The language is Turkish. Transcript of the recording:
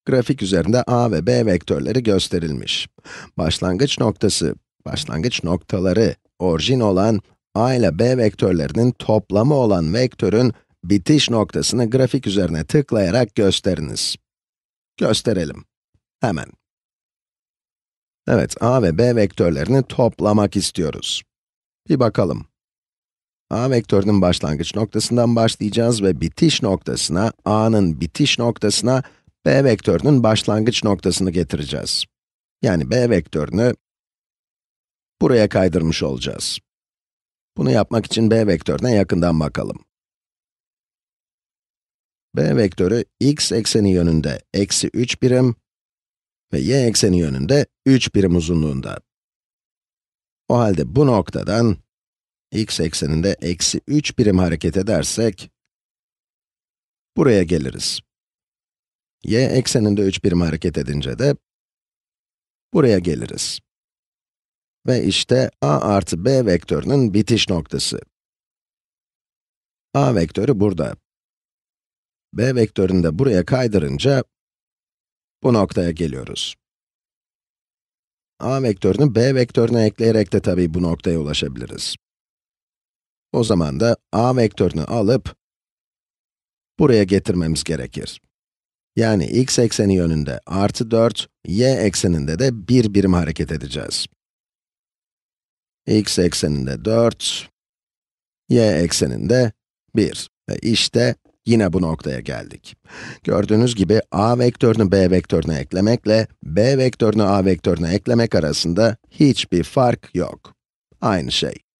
Grafik üzerinde a ve b vektörleri gösterilmiş. Başlangıç noktaları orijin olan a ile b vektörlerinin toplamı olan vektörün bitiş noktasını grafik üzerine tıklayarak gösteriniz. Gösterelim. Hemen. Evet, a ve b vektörlerini toplamak istiyoruz. Bir bakalım. A vektörünün başlangıç noktasından başlayacağız ve bitiş noktasına, a'nın bitiş noktasına, b vektörünün başlangıç noktasını getireceğiz. Yani b vektörünü buraya kaydırmış olacağız. Bunu yapmak için b vektörüne yakından bakalım. B vektörü x ekseni yönünde eksi 3 birim ve y ekseni yönünde 3 birim uzunluğunda. O halde bu noktadan x ekseninde eksi 3 birim hareket edersek, buraya geliriz. Y ekseninde 3 birim hareket edince de buraya geliriz. Ve işte a artı b vektörünün bitiş noktası. A vektörü burada. B vektörünü de buraya kaydırınca bu noktaya geliyoruz. A vektörünü b vektörüne ekleyerek de tabii bu noktaya ulaşabiliriz. O zaman da a vektörünü alıp buraya getirmemiz gerekir. Yani x ekseni yönünde artı 4, y ekseninde de 1 birim hareket edeceğiz. X ekseninde 4, y ekseninde 1. Ve işte yine bu noktaya geldik. Gördüğünüz gibi a vektörünü b vektörüne eklemekle b vektörünü a vektörüne eklemek arasında hiçbir fark yok. Aynı şey.